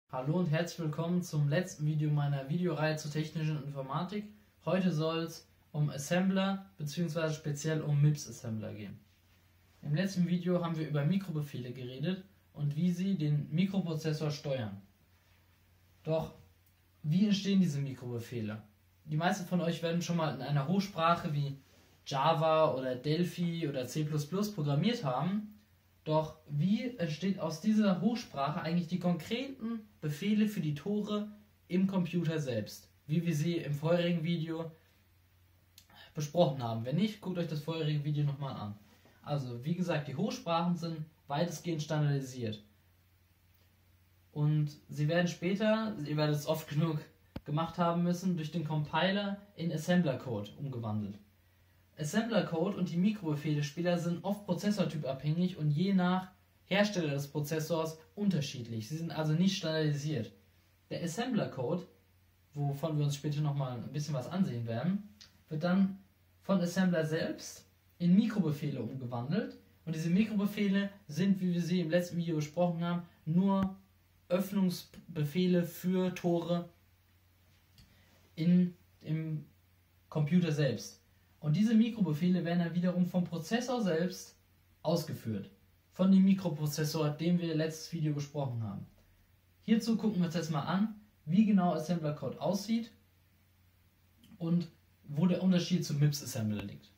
Hallo und herzlich willkommen zum letzten Video meiner Videoreihe zur technischen Informatik. Heute soll es um Assembler bzw. speziell um MIPS-Assembler gehen. Im letzten Video haben wir über Mikrobefehle geredet und wie sie den Mikroprozessor steuern. Doch wie entstehen diese Mikrobefehle? Die meisten von euch werden schon mal in einer Hochsprache wie Java oder Delphi oder C++ programmiert haben. Doch wie entsteht aus dieser Hochsprache eigentlich die konkreten Befehle für die Tore im Computer selbst, wie wir sie im vorherigen Video besprochen haben? Wenn nicht, guckt euch das vorherige Video nochmal an. Also wie gesagt, die Hochsprachen sind weitestgehend standardisiert. Und sie werden später, ihr werdet es oft genug gemacht haben müssen, durch den Compiler in Assembler-Code umgewandelt. Assembler-Code und die Mikrobefehle später sind oft prozessortypabhängig und je nach Hersteller des Prozessors unterschiedlich. Sie sind also nicht standardisiert. Der Assembler-Code, wovon wir uns später nochmal ein bisschen was ansehen werden, wird dann von Assembler selbst in Mikrobefehle umgewandelt. Und diese Mikrobefehle sind, wie wir sie im letzten Video besprochen haben, nur Öffnungsbefehle für Tore im Computer selbst. Und diese Mikrobefehle werden dann wiederum vom Prozessor selbst ausgeführt. Von dem Mikroprozessor, den wir letztes Video besprochen haben. Hierzu gucken wir uns jetzt mal an, wie genau Assembler Code aussieht und wo der Unterschied zum MIPS Assembler liegt.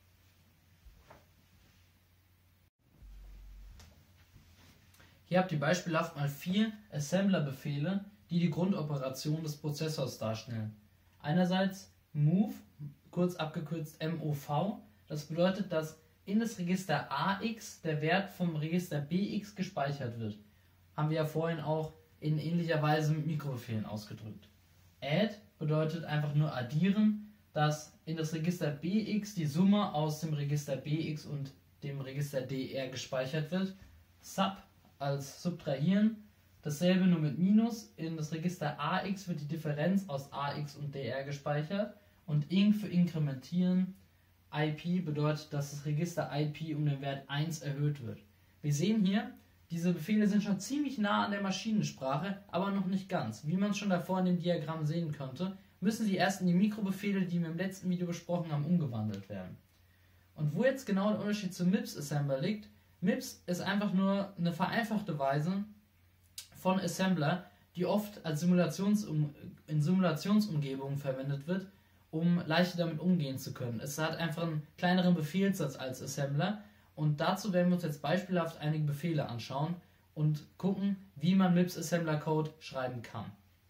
Hier habt ihr beispielhaft mal 4 Assembler-Befehle, die die Grundoperation des Prozessors darstellen. Einerseits move, kurz abgekürzt MOV, das bedeutet, dass in das Register AX der Wert vom Register BX gespeichert wird. Haben wir ja vorhin auch in ähnlicher Weise mit Mikrobefehlen ausgedrückt. Add bedeutet einfach nur addieren, dass in das Register BX die Summe aus dem Register BX und dem Register DR gespeichert wird. Sub als subtrahieren, dasselbe nur mit Minus, in das Register AX wird die Differenz aus AX und DR gespeichert. Und Inc für inkrementieren, IP bedeutet, dass das Register IP um den Wert 1 erhöht wird. Wir sehen hier, diese Befehle sind schon ziemlich nah an der Maschinensprache, aber noch nicht ganz. Wie man es schon davor in dem Diagramm sehen konnte, müssen sie erst in die Mikrobefehle, die wir im letzten Video besprochen haben, umgewandelt werden. Und wo jetzt genau der Unterschied zum MIPS Assembler liegt, MIPS ist einfach nur eine vereinfachte Weise von Assembler, die oft als in Simulationsumgebungen verwendet wird, um leichter damit umgehen zu können. Es hat einfach einen kleineren Befehlssatz als Assembler und dazu werden wir uns jetzt beispielhaft einige Befehle anschauen und gucken, wie man MIPS Assembler Code schreiben kann.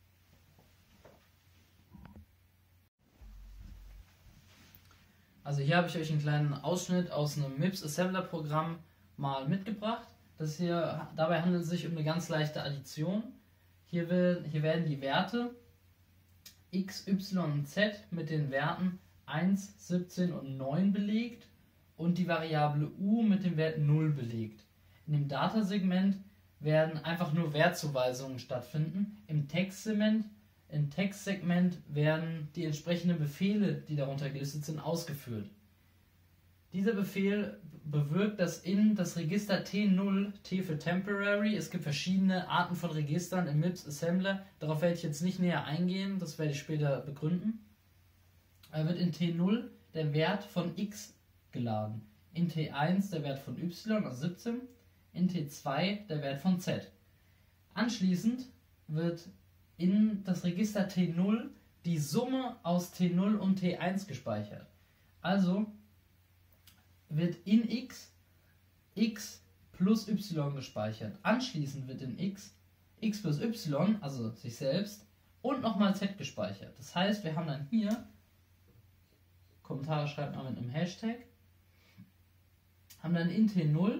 Also hier habe ich euch einen kleinen Ausschnitt aus einem MIPS Assembler Programm mal mitgebracht. Dabei handelt es sich um eine ganz leichte Addition. Hier werden die Werte x, y und z mit den Werten 1, 17 und 9 belegt und die Variable u mit dem Wert 0 belegt. In dem Datasegment werden einfach nur Wertzuweisungen stattfinden. Im Textsegment werden die entsprechenden Befehle, die darunter gelistet sind, ausgeführt. Dieser Befehl bewirkt, dass in das Register T0, T für Temporary, es gibt verschiedene Arten von Registern im MIPS Assembler, darauf werde ich jetzt nicht näher eingehen, das werde ich später begründen. Wird in T0 der Wert von x geladen, in T1 der Wert von y, also 17, in T2 der Wert von z. Anschließend wird in das Register T0 die Summe aus T0 und T1 gespeichert. Also wird in x plus y gespeichert. Anschließend wird in x plus y, also sich selbst, und nochmal z gespeichert. Das heißt, wir haben dann hier, Kommentare schreibt man mit einem Hashtag, haben dann in T0,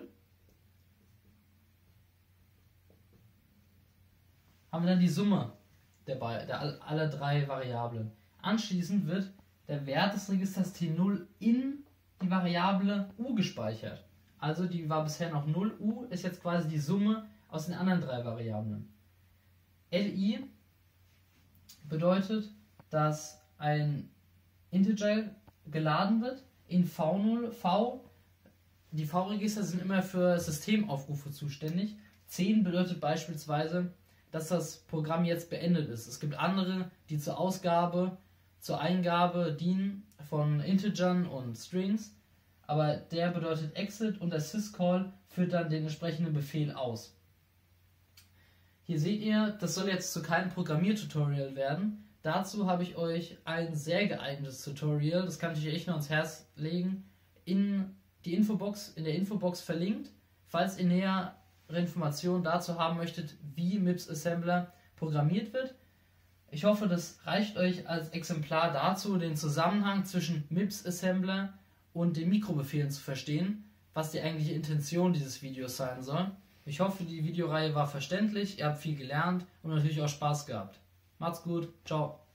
haben wir dann die Summe aller 3 Variablen. Anschließend wird der Wert des Registers T0 in die Variable u gespeichert. Also die war bisher noch 0, u ist jetzt quasi die Summe aus den anderen 3 Variablen. Li bedeutet, dass ein Integer geladen wird in V0. Die V-Register sind immer für Systemaufrufe zuständig. 10 bedeutet beispielsweise, dass das Programm jetzt beendet ist. Es gibt andere, die zur Eingabe dienen von Integern und Strings, aber der bedeutet Exit und der syscall führt dann den entsprechenden Befehl aus. Hier seht ihr, das soll jetzt zu keinem Programmiertutorial werden. Dazu habe ich euch ein sehr geeignetes Tutorial, das kann ich euch echt nur ans Herz legen, in der Infobox verlinkt, falls ihr nähere Informationen dazu haben möchtet, wie MIPS Assembler programmiert wird. Ich hoffe, das reicht euch als Exemplar dazu, den Zusammenhang zwischen MIPS Assembler und den Mikrobefehlen zu verstehen, was die eigentliche Intention dieses Videos sein soll. Ich hoffe, die Videoreihe war verständlich, ihr habt viel gelernt und natürlich auch Spaß gehabt. Macht's gut, ciao.